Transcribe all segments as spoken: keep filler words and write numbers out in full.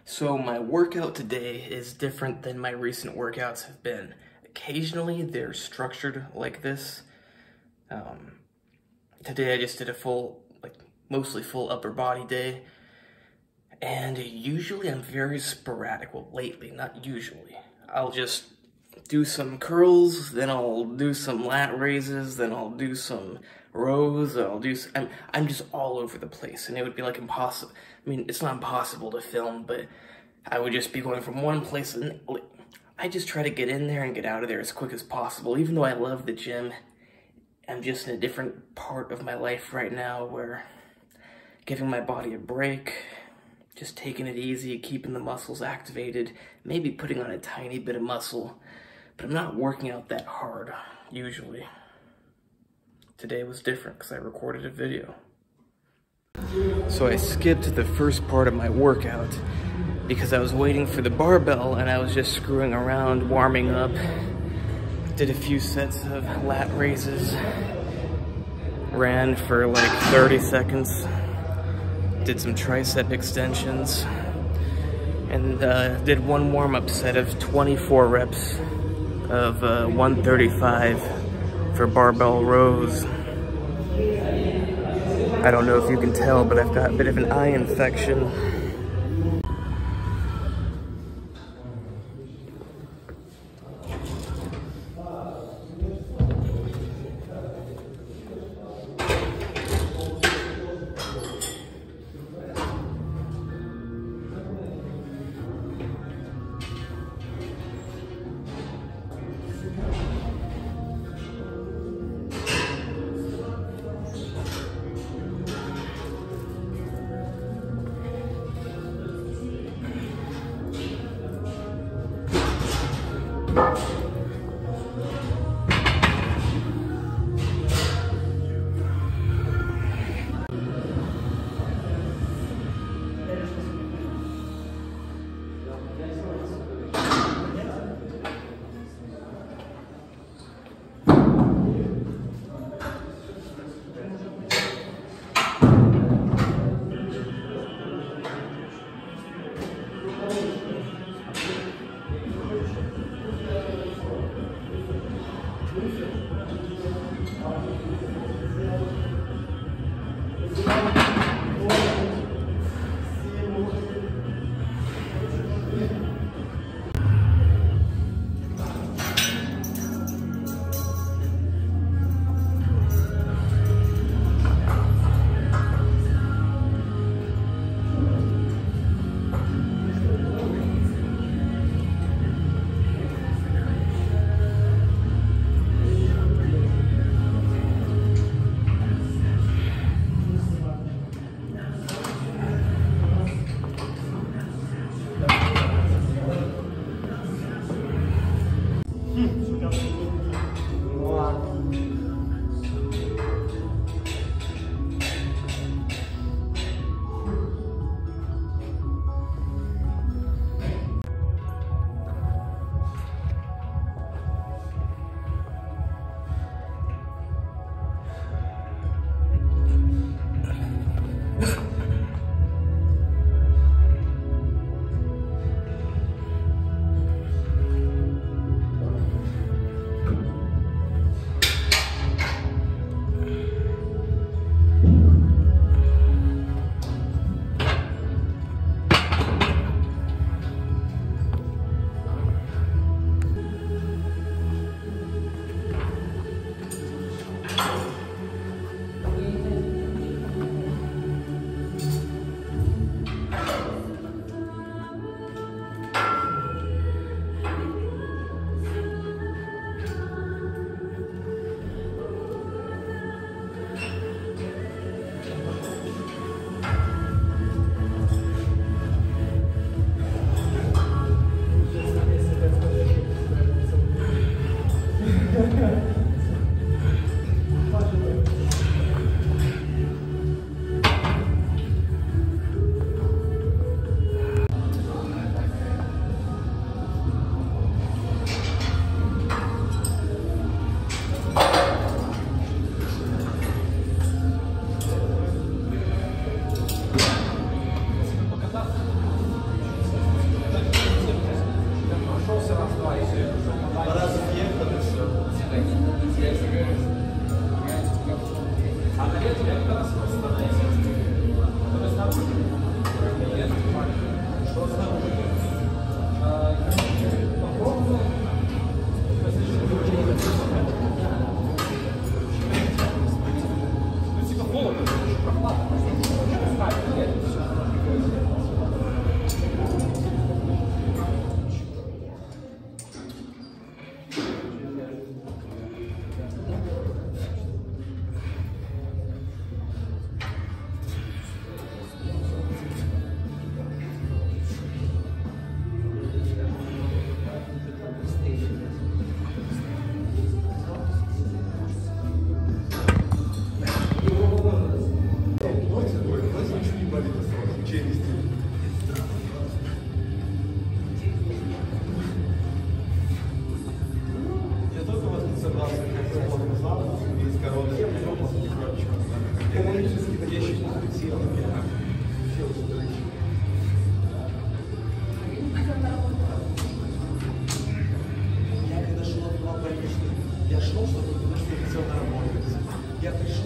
So my workout today is different than my recent workouts have been. Occasionally they're structured like this. Um, today I just did a full, like mostly full upper body day. And usually I'm very sporadic, well lately, not usually. I'll just do some curls, then I'll do some lat raises, then I'll do some rows, I'll do, some, I'm, I'm just all over the place, and it would be like impossible. I mean, it's not impossible to film, but I would just be going from one place, and I just try to get in there and get out of there as quick as possible. Even though I love the gym, I'm just in a different part of my life right now where giving my body a break, just taking it easy, keeping the muscles activated, maybe putting on a tiny bit of muscle, but I'm not working out that hard, usually. Today was different because I recorded a video. So I skipped the first part of my workout because I was waiting for the barbell and I was just screwing around, warming up. Did a few sets of lat raises, ran for like thirty seconds, did some tricep extensions, and uh, did one warm-up set of twenty-four reps of uh, one thirty-five for barbell rows. I don't know if you can tell, but I've got a bit of an eye infection.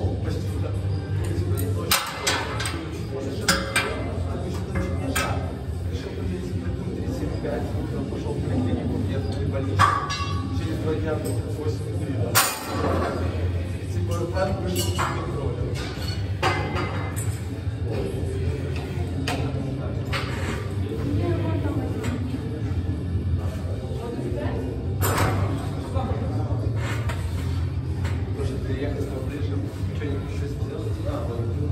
Через два дня восемь три, да. Типа руками вышел с контролем. Может приехать поближе, что-нибудь еще сделать? А,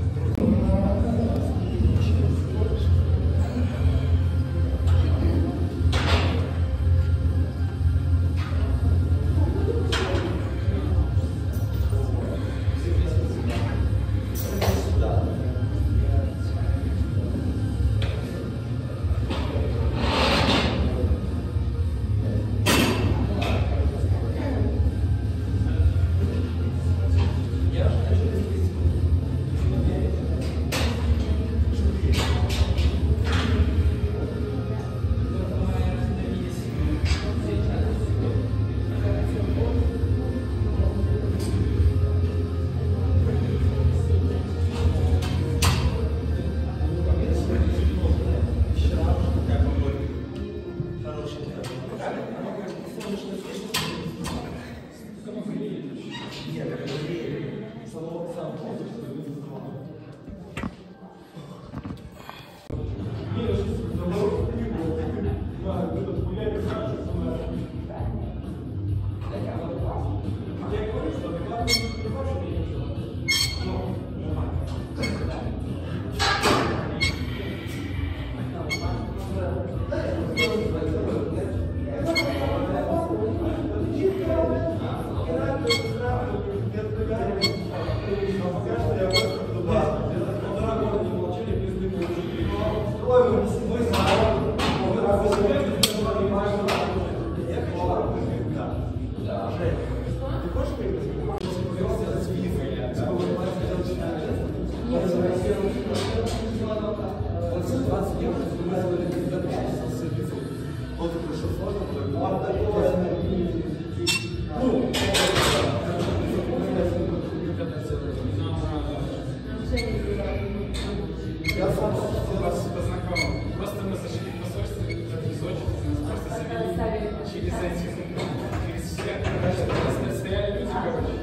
Я сам вас познакомил. Просто мы зашли в посольство, в Сочи, нас просто завели через эти, через всех, просто стояли люди, короче.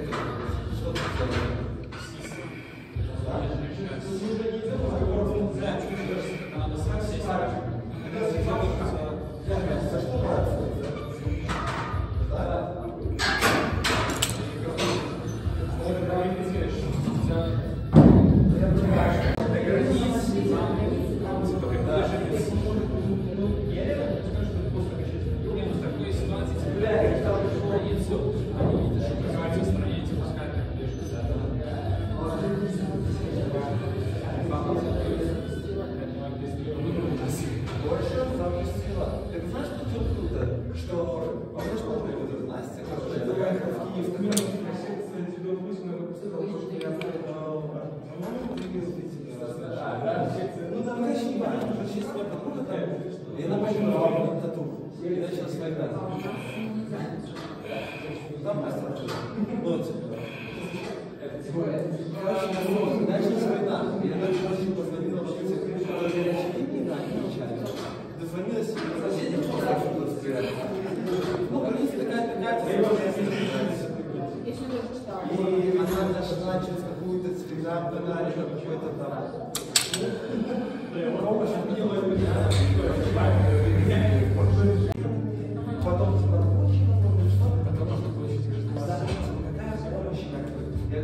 Что ты сделал? Да, это надо сам сесть. Я напомню вам тату. И начал свой газ. Там мастер. Вот. Короче, начал свой газ. Я начал позвонила в школе, которые горячие линии, да, они начали. Дозвонилась к соседям, что разбирать. Ну, в принципе, такая-такая. И она нашла через какую-то телеграм-канале, какой-то там. Потом потом можно получить гражданство. Какая помощь? Я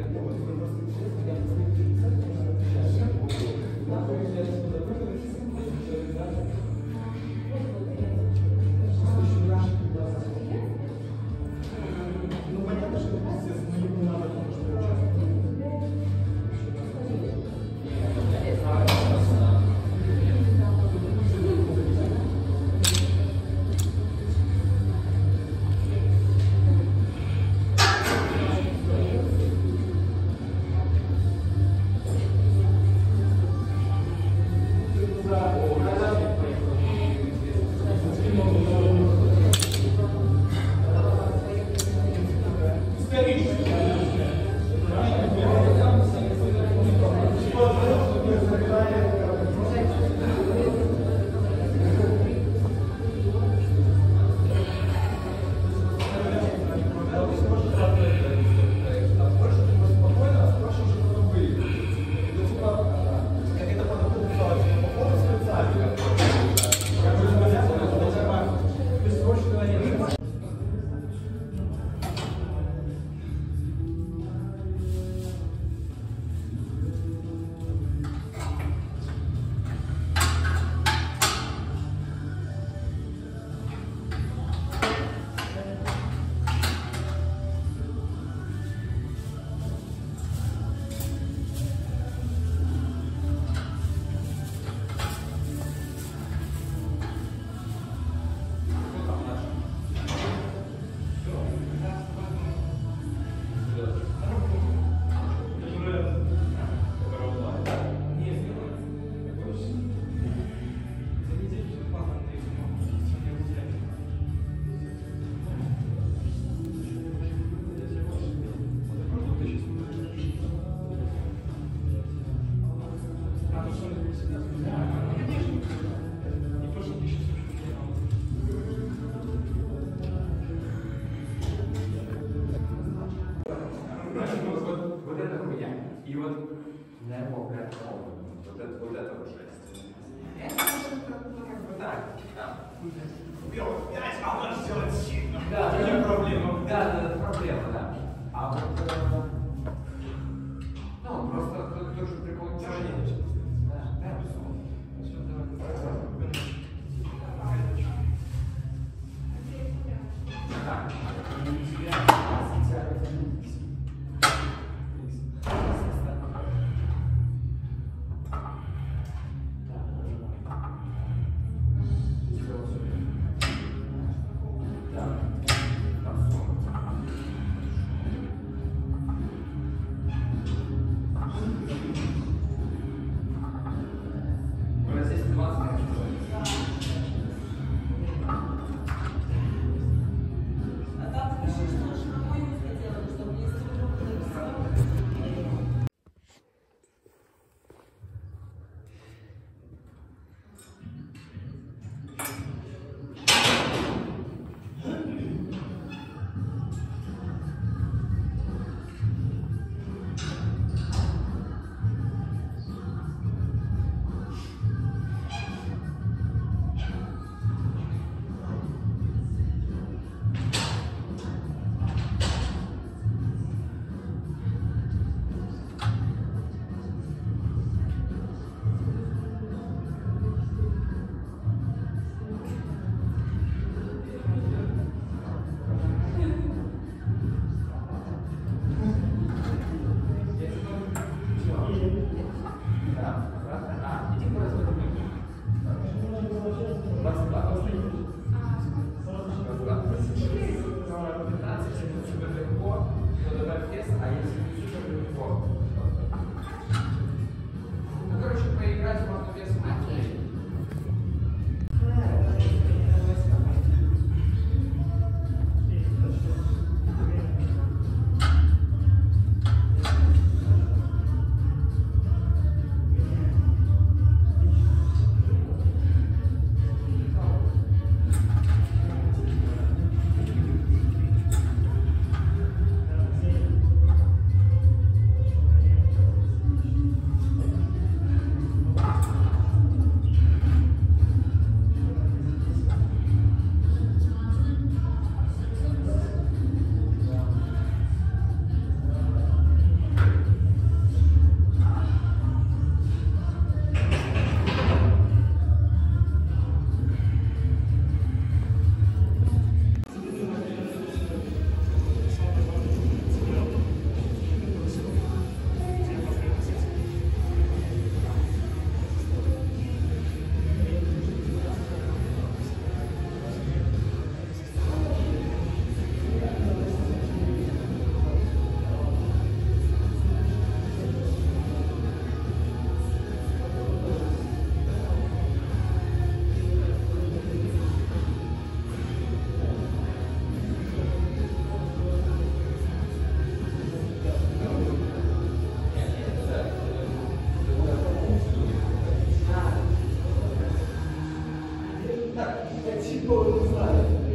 ну понятно, что естественно, не надо. блядь, вот это, вот это вот жесть. Я не знаю, как бы так, там. Делать пять, а надо сделать семь. Да, это не проблема. Да, это проблема, да. А вот, ну, просто тоже прикол упражнения. Да, да, все, давай. Так. Tipo, não sabe?